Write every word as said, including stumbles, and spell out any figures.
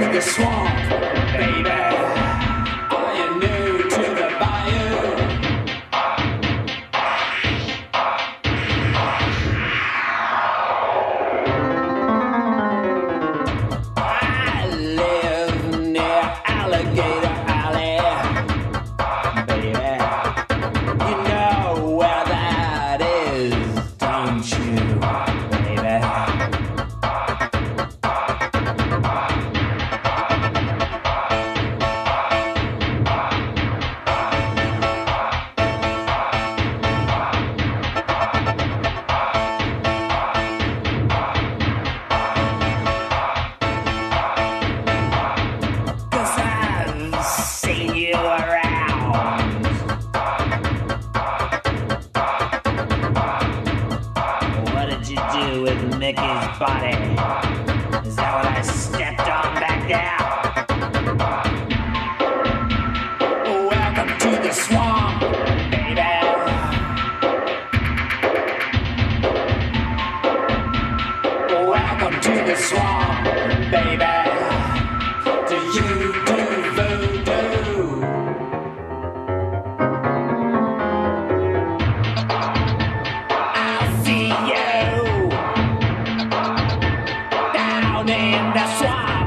to the swamp, baby. Are you new to the bayou? I live near Alligator Alley, baby. You know where that is, don't you, baby? Cause I've seen you around. What did you do with Mickey's body? Is that what I stepped on back there? Welcome to the swamp, baby. Welcome to the swamp, baby. Do you do voodoo? I'll see you down in the swamp.